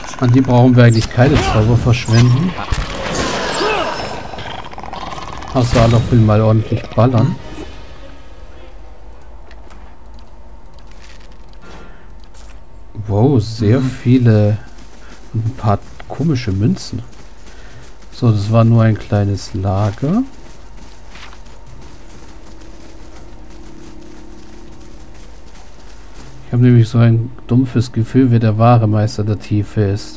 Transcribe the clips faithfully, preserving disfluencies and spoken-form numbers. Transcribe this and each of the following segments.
An die brauchen wir eigentlich keine Zauber verschwenden. Also Alok will mal ordentlich ballern. Wow, sehr viele, ein paar komische Münzen. So, das war nur ein kleines Lager. Ich habe nämlich so ein dumpfes Gefühl, wer der wahre Meister der Tiefe ist.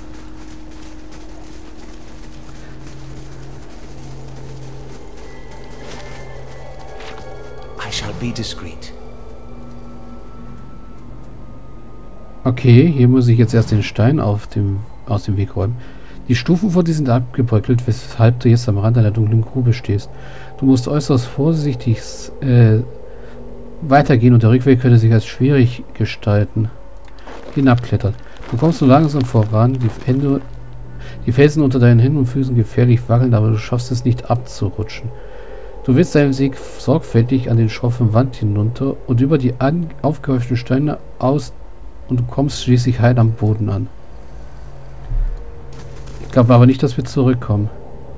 I shall be discreet. Okay, hier muss ich jetzt erst den Stein auf dem, aus dem Weg räumen. Die Stufen vor dir sind abgebröckelt, weshalb du jetzt am Rand einer dunklen Grube stehst. Du musst äußerst vorsichtig äh, weitergehen und der Rückweg könnte sich als schwierig gestalten. Hinabklettern. Du kommst nur langsam voran, die, Hände, die Felsen unter deinen Händen und Füßen gefährlich wackeln, aber du schaffst es nicht abzurutschen. Du willst deinen Weg sorgfältig an den schroffen Wand hinunter und über die aufgehäuften Steine aus und du kommst schließlich heil am Boden an. Ich glaube aber nicht, dass wir zurückkommen.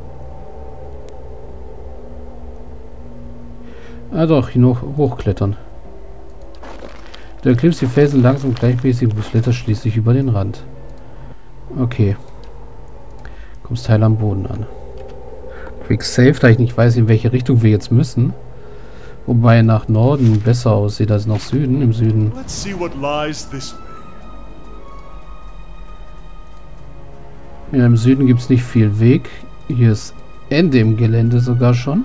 Ah doch, hier noch hochklettern. Du erklimmst die Felsen langsam gleichmäßig und kletterst schließlich über den Rand. Okay. Kommst heil am Boden an. Quick Save, da ich nicht weiß, in welche Richtung wir jetzt müssen. Wobei nach Norden besser aussieht als nach Süden. Im Süden. Let's see what lies this way. Ja, im Süden gibt es nicht viel Weg. Hier ist Ende im Gelände sogar schon.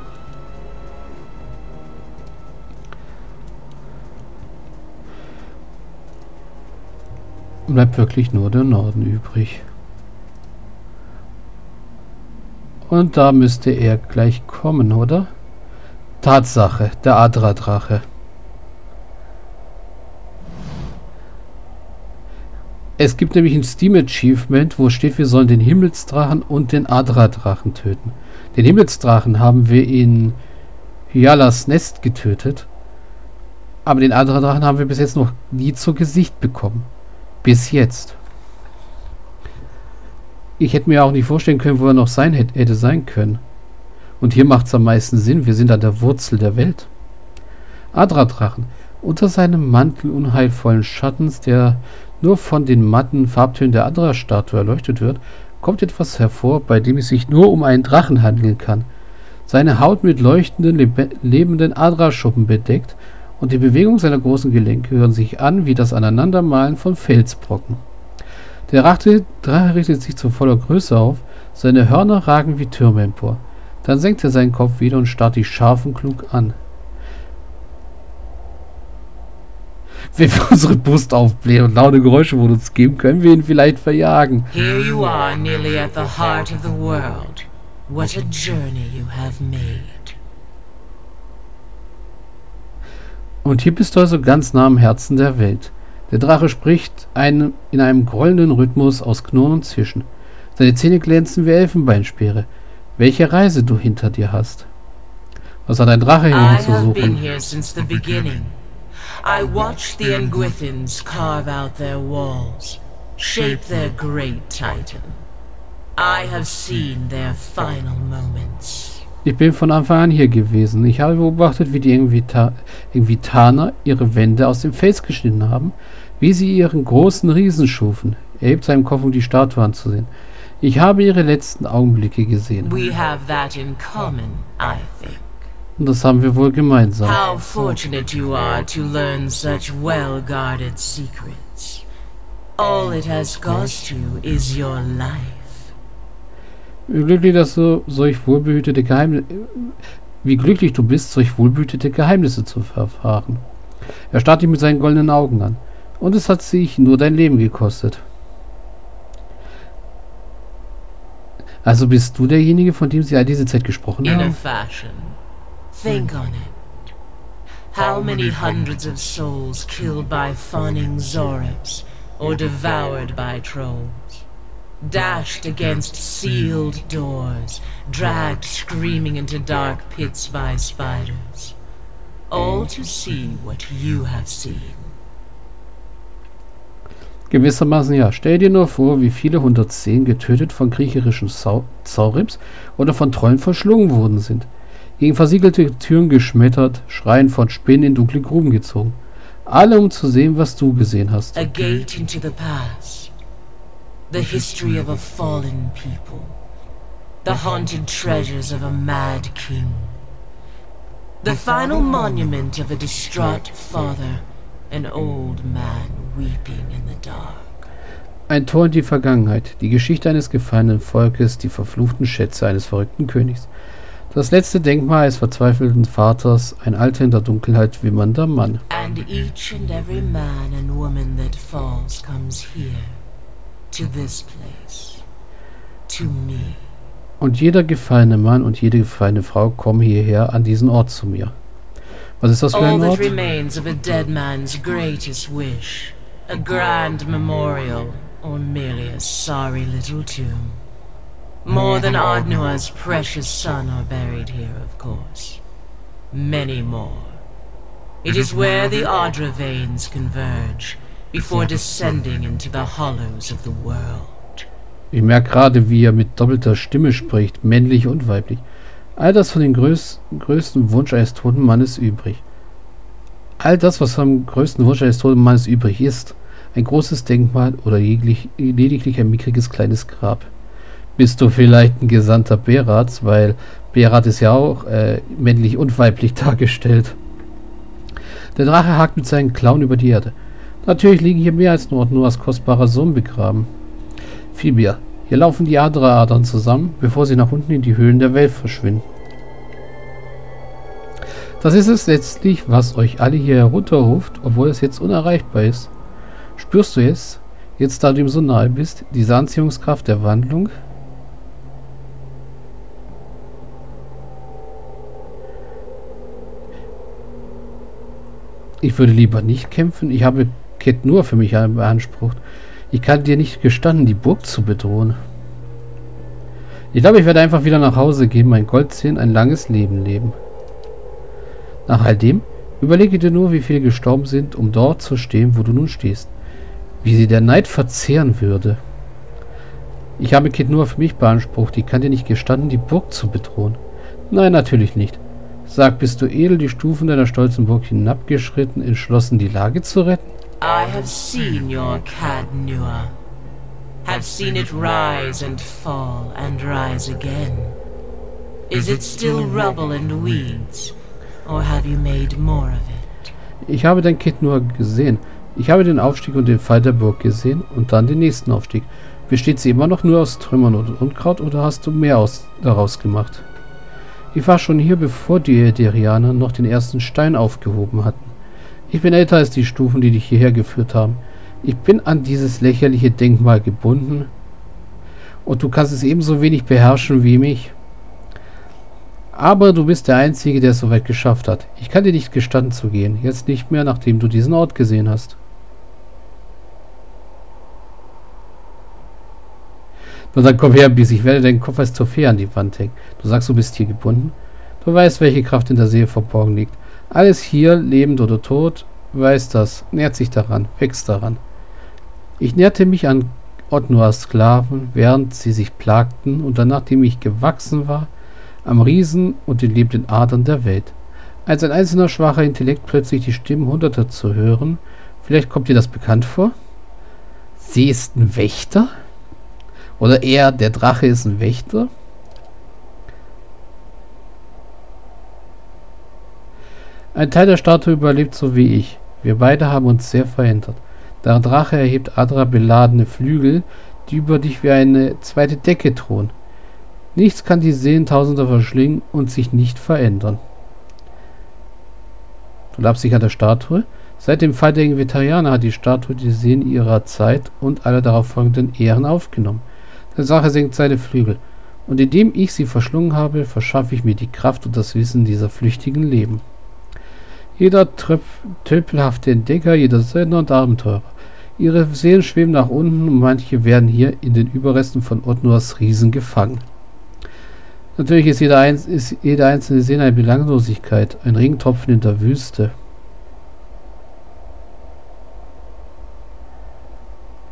Bleibt wirklich nur der Norden übrig. Und da müsste er gleich kommen, oder? Tatsache, der Adra-Drache. Es gibt nämlich ein Steam-Achievement, wo steht, wir sollen den Himmelsdrachen und den Adra-Drachen töten. Den Himmelsdrachen haben wir in Hyalas Nest getötet. Aber den Adra-Drachen haben wir bis jetzt noch nie zu Gesicht bekommen. Bis jetzt. Ich hätte mir auch nicht vorstellen können, wo er noch sein hätte, hätte sein können. Und hier macht es am meisten Sinn. Wir sind an der Wurzel der Welt. Adra-Drachen. Unter seinem Mantel unheilvollen Schattens, der nur von den matten Farbtönen der Adra-Statue erleuchtet wird, kommt etwas hervor, bei dem es sich nur um einen Drachen handeln kann. Seine Haut mit leuchtenden, lebe lebenden Adra-Schuppen bedeckt und die Bewegung seiner großen Gelenke hören sich an wie das Aneinandermalen von Felsbrocken. Der Drache richtet sich zu voller Größe auf, seine Hörner ragen wie Türme empor. Dann senkt er seinen Kopf wieder und starrt dich scharf und klug an. Wenn wir unsere Brust aufblähen und laute Geräusche von uns geben, können wir ihn vielleicht verjagen. Here you are, nearly at the heart of the world. What a journey you have made. Und hier bist du also ganz nah am Herzen der Welt. Der Drache spricht ein, in einem grollenden Rhythmus aus Knurren und Zischen. Seine Zähne glänzen wie Elfenbeinspeere. Welche Reise du hinter dir hast. Was hat ein Drache hier zu suchen? I watched the Engwithans carve out their walls, shape their great titan. I have seen their final moments. Ich bin von Anfang an hier gewesen. Ich habe beobachtet, wie die Engwitaner ihre Wände aus dem Fels geschnitten haben, wie sie ihren großen Riesen schufen. Er hebt seinen Kopf, um die Statue anzusehen. Ich habe ihre letzten Augenblicke gesehen. We have that in common, I think. Und das haben wir wohl gemeinsam. How fortunate you are to learn such well-guarded secrets. All it has cost you is your life. Wie glücklich, dass du solch wohlbehütete Geheimnisse, wie glücklich du bist, solch wohlbehütete Geheimnisse zu erfahren. Er starrt dich mit seinen goldenen Augen an. Und es hat sich nur dein Leben gekostet. Also bist du derjenige, von dem sie all diese Zeit gesprochen haben? In a fashion. Think on it. How many hundreds of souls killed by fawning Zoribs or devoured by trolls, dashed against sealed doors, dragged screaming into dark pits by spiders, all to see what you have seen. Gewissermaßen ja. Stell dir nur vor, wie viele hundertzehn getötet von kriecherischen Sau Zaurims oder von Trollen verschlungen worden sind. Gegen versiegelte Türen geschmettert, Schreien von Spinnen in dunkle Gruben gezogen. Alle, um zu sehen, was du gesehen hast. A gate into the past. The history of a fallen people. The haunted treasures of a mad king. The final monument of a distraught father. An old man weeping in the dark. Ein Tor in die Vergangenheit. Die Geschichte eines gefallenen Volkes, die verfluchten Schätze eines verrückten Königs. Das letzte Denkmal eines verzweifelten Vaters, ein alter in der Dunkelheit wimmernder Mann. And each and every man and woman that falls comes here, to this place, to me. Und jeder gefallene Mann und jede gefallene Frau kommen hierher an diesen Ort zu mir. Was ist das für ein All Ort? that remains of a dead man's greatest wish, a grand memorial, or merely a sorry little tomb. More than Ardnua's precious son are buried here, of course. Many more. It is where the Ardra veins converge, before descending into the hollows of the world. Ich merke gerade, wie er mit doppelter Stimme spricht, männlich und weiblich. All das von dem größ größten Wunsch eines toten Mannes übrig. All das, was vom größten Wunsch eines toten Mannes übrig ist. Ein großes Denkmal oder jeglich, lediglich ein mickriges kleines Grab. Bist du vielleicht ein Gesandter Berats, weil Berat ist ja auch äh, männlich und weiblich dargestellt. Der Drache hakt mit seinen Klauen über die Erde. Natürlich liegen hier mehr als nur Ardnuas kostbarer Sohn begraben. Viel mehr. Hier laufen die Adra-Adern zusammen, bevor sie nach unten in die Höhlen der Welt verschwinden. Das ist es letztlich, was euch alle hier herunterruft, obwohl es jetzt unerreichbar ist. Spürst du es, jetzt da du ihm so nahe bist, diese Anziehungskraft der Wandlung? Ich würde lieber nicht kämpfen. Ich habe Ket nur für mich beansprucht. Ich kann dir nicht gestanden, die Burg zu bedrohen. Ich glaube, ich werde einfach wieder nach Hause gehen, mein Goldzähn ein langes Leben leben. Nach all dem, überlege dir nur, wie viele gestorben sind, um dort zu stehen, wo du nun stehst. Wie sie der Neid verzehren würde. Ich habe Ket nur für mich beansprucht. Ich kann dir nicht gestanden, die Burg zu bedrohen. Nein, natürlich nicht. Sag, bist du edel die Stufen deiner stolzen Burg hinabgeschritten, entschlossen, die Lage zu retten? I have seen your Cadnua. Have seen it rise and fall and rise again. Is it still rubble and weeds? Or have you made more of it? Ich habe dein Ket nur gesehen. Ich habe den Aufstieg und den Fall der Burg gesehen und dann den nächsten Aufstieg. Besteht sie immer noch nur aus Trümmern und Unkraut oder hast du mehr aus, daraus gemacht? Ich war schon hier, bevor die Elderianer noch den ersten Stein aufgehoben hatten. Ich bin älter als die Stufen, die dich hierher geführt haben. Ich bin an dieses lächerliche Denkmal gebunden. Und du kannst es ebenso wenig beherrschen wie mich. Aber du bist der Einzige, der es so weit geschafft hat. Ich kann dir nicht gestatten zu gehen. Jetzt nicht mehr, nachdem du diesen Ort gesehen hast. Nur dann komm her, Biss. Ich werde deinen Kopf als Trophäe an die Wand hängen. Du sagst, du bist hier gebunden. Du weißt, welche Kraft in der Seele verborgen liegt. Alles hier, lebend oder tot, weiß das, nährt sich daran, wächst daran. Ich näherte mich an Ardnuas Sklaven, während sie sich plagten, und dann, nachdem ich gewachsen war, am Riesen und den lebenden Adern der Welt. Als ein einzelner schwacher Intellekt plötzlich die Stimmen Hunderter zu hören, vielleicht kommt dir das bekannt vor? Sie ist ein Wächter? Oder eher, der Drache ist ein Wächter? Ein Teil der Statue überlebt so wie ich. Wir beide haben uns sehr verändert. Der Drache erhebt Adra beladene Flügel, die über dich wie eine zweite Decke drohen. Nichts kann die Seelen Tausender verschlingen und sich nicht verändern. Du labst dich an der Statue? Seit dem Fall der Vegetarianer hat die Statue die Seelen ihrer Zeit und aller darauf folgenden Ehren aufgenommen. Der Drache senkt seine Flügel. Und indem ich sie verschlungen habe, verschaffe ich mir die Kraft und das Wissen dieser flüchtigen Leben. Jeder tölpelhafte Entdecker, jeder Söldner und Abenteurer. Ihre Seelen schweben nach unten und manche werden hier in den Überresten von Ardnuas Riesen gefangen. Natürlich ist jeder, Einz ist jede einzelne Seele eine Belanglosigkeit, ein Regentropfen in der Wüste.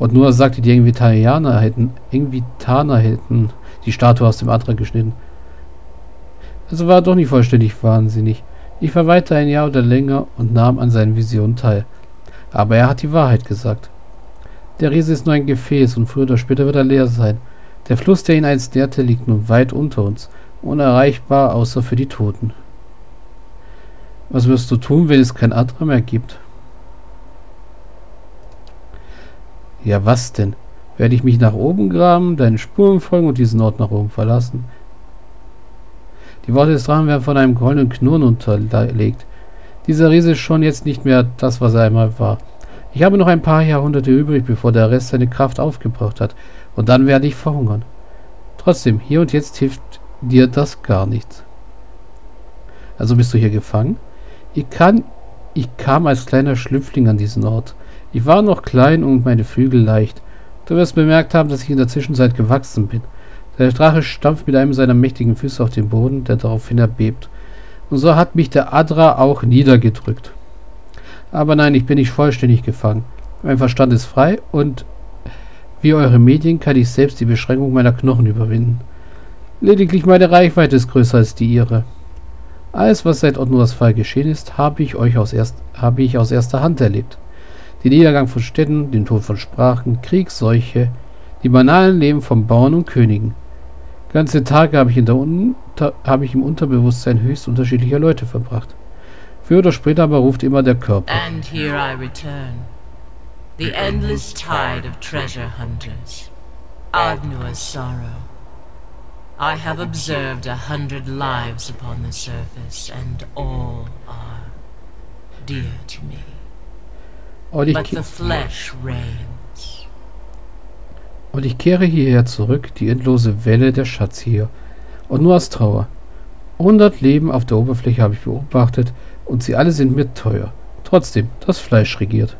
Und nur sagte, die Engvitarianer hätten, Engvitaner hätten die Statue aus dem Adra geschnitten. Also war er doch nicht vollständig wahnsinnig. Ich war weiter ein Jahr oder länger und nahm an seinen Visionen teil. Aber er hat die Wahrheit gesagt. Der Riese ist nur ein Gefäß und früher oder später wird er leer sein. Der Fluss, der ihn einst nährte, liegt nun weit unter uns, unerreichbar außer für die Toten. Was wirst du tun, wenn es kein Adra mehr gibt? Ja, was denn? Werde ich mich nach oben graben, deinen Spuren folgen und diesen Ort nach oben verlassen? Die Worte des Drachen werden von einem goldenen Knurren unterlegt. Dieser Riese ist schon jetzt nicht mehr das, was er einmal war. Ich habe noch ein paar Jahrhunderte übrig, bevor der Rest seine Kraft aufgebraucht hat. Und dann werde ich verhungern. Trotzdem, hier und jetzt hilft dir das gar nichts. Also bist du hier gefangen? Ich kann, ich kam als kleiner Schlüpfling an diesen Ort. Ich war noch klein und meine Flügel leicht. Du wirst bemerkt haben, dass ich in der Zwischenzeit gewachsen bin. Der Drache stampft mit einem seiner mächtigen Füße auf den Boden, der daraufhin erbebt. Und so hat mich der Adra auch niedergedrückt. Aber nein, ich bin nicht vollständig gefangen. Mein Verstand ist frei und wie eure Medien kann ich selbst die Beschränkung meiner Knochen überwinden. Lediglich meine Reichweite ist größer als die ihre. Alles, was seit Otnuras Fall geschehen ist, habe ich euch aus, erst, habe ich aus erster Hand erlebt. Den Niedergang von Städten, den Tod von Sprachen, Krieg, Seuche, die banalen Leben von Bauern und Königen. Ganze Tage habe ich, in der Unter, habe ich im Unterbewusstsein höchst unterschiedlicher Leute verbracht. Früher oder später aber ruft immer der Körper. And here I return. The endless tide of treasure hunters. Adnua's sorrow. I have observed a hundred lives upon the surface, and all are dear to me. But the flesh reigns. Und ich kehre hierher zurück, die endlose Welle der Schatz hier. Und nur aus Trauer. Hundert Leben auf der Oberfläche habe ich beobachtet, und sie alle sind mir teuer. Trotzdem, das Fleisch regiert.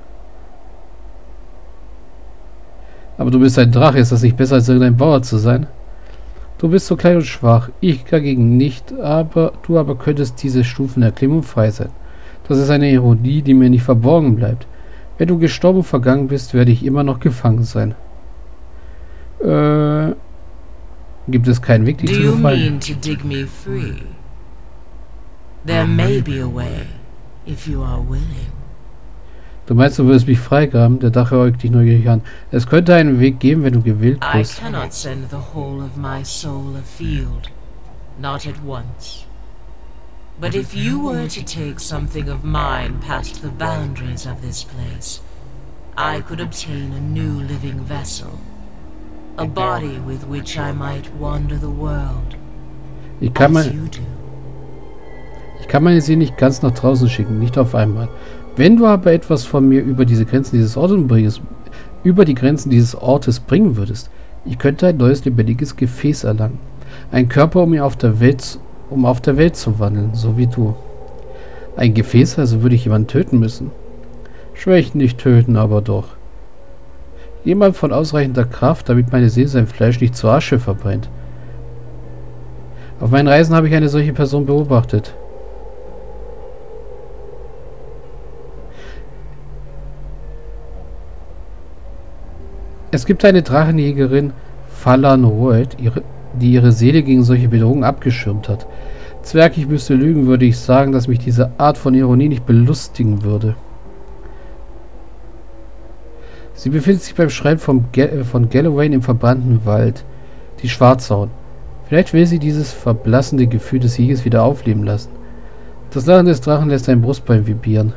Aber du bist ein Drache, ist das nicht besser als irgendein Bauer zu sein? Du bist so klein und schwach, ich dagegen nicht, aber du aber könntest diese Stufen erklimmen und frei sein. Das ist eine Ironie, die mir nicht verborgen bleibt. Wenn du gestorben und vergangen bist, werde ich immer noch gefangen sein. Äh, gibt es keinen Weg, dich zu befreien? Do you mean to dig me free? There may be a way, if you are willing. Du meinst, du würdest mich freigraben? Der Drache äugt dich neugierig an. Es könnte einen Weg geben, wenn du gewillt bist. I cannot send the whole of my soul afield, not at once. But if you were to take something of mine past the boundaries of this place, I could obtain a new living vessel, a body with which I might wander the world, Ich kann, as mein, you do. ich kann meine Seele nicht ganz nach draußen schicken, nicht auf einmal. Wenn du aber etwas von mir über diese Grenzen dieses Ortes bringst, über die Grenzen dieses Ortes bringen würdest, ich könnte ein neues lebendiges Gefäß erlangen. Ein Körper, um ihn auf der Welt, um auf der Welt zu wandeln, so wie du. Ein Gefäß, also würde ich jemanden töten müssen. Schwächen nicht töten, aber doch. Jemand von ausreichender Kraft, damit meine Seele sein Fleisch nicht zur Asche verbrennt. Auf meinen Reisen habe ich eine solche Person beobachtet. Es gibt eine Drachenjägerin, Falan Roed, ihre, die ihre Seele gegen solche Bedrohungen abgeschirmt hat. Zwerg, ich müsste lügen, würde ich sagen, dass mich diese Art von Ironie nicht belustigen würde. Sie befindet sich beim Schrein vom Ga von Galloway im verbrannten Wald, die Schwarzhauen. Vielleicht will sie dieses verblassende Gefühl des Sieges wieder aufleben lassen. Das Lachen des Drachen lässt sein Brustbein vibrieren.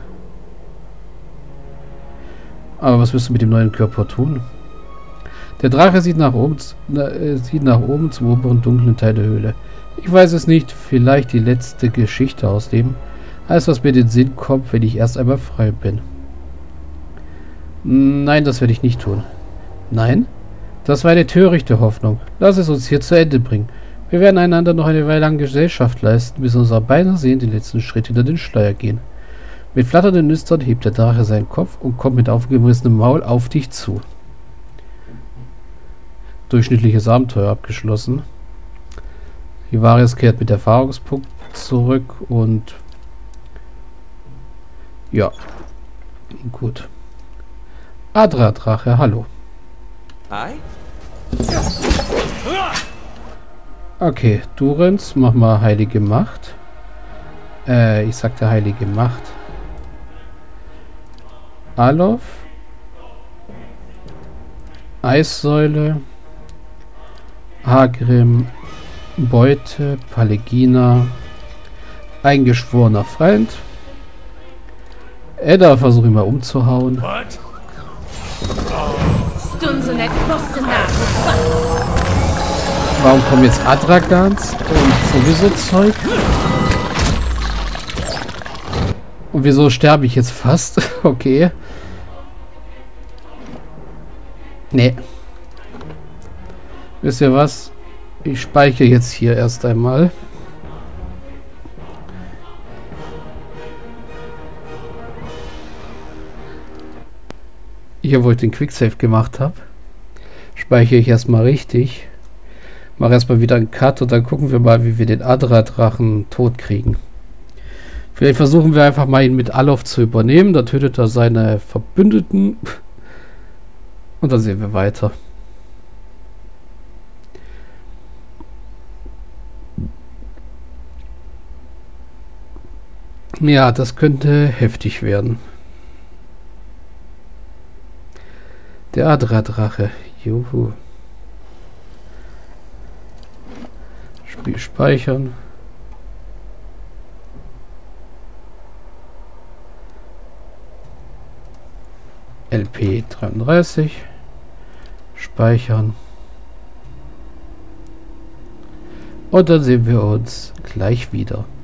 Aber was wirst du mit dem neuen Körper tun? Der Drache sieht nach oben, äh, sieht nach oben zum oberen dunklen Teil der Höhle. Ich weiß es nicht, vielleicht die letzte Geschichte ausleben. Alles, was mir in den Sinn kommt, wenn ich erst einmal frei bin. Nein, das werde ich nicht tun. Nein? Das war eine törichte Hoffnung. Lass es uns hier zu Ende bringen. Wir werden einander noch eine Weile lang Gesellschaft leisten, bis unser beider Sehen den letzten Schritt hinter den Schleier gehen. Mit flatternden Nüstern hebt der Drache seinen Kopf und kommt mit aufgerissenem Maul auf dich zu. Durchschnittliches Abenteuer abgeschlossen. Ivarius kehrt mit Erfahrungspunkt zurück und ja, gut. Adra Drache, hallo. Aye? Okay, Durenz, mach mal heilige Macht. Äh, ich sagte heilige Macht. Alof. Eissäule. Hagrim. Beute. Palegina. Eingeschworener Feind. Edda versuche ich mal umzuhauen. What? Warum kommen jetzt Adragans und sowieso Zeug? Und wieso sterbe ich jetzt fast? Okay. Nee. Wisst ihr was? Ich speichere jetzt hier erst einmal. Hier, wo ich den Quicksave gemacht habe, speichere ich erstmal richtig. Mache erstmal wieder einen Cut und dann gucken wir mal, wie wir den Adra-Drachen tot kriegen. Vielleicht versuchen wir einfach mal, ihn mit Alof zu übernehmen. Da tötet er seine Verbündeten. Und dann sehen wir weiter. Ja, das könnte heftig werden. Der Adra-Drache. Juhu. Spiel speichern. L P dreiunddreißig. Speichern. Und dann sehen wir uns gleich wieder.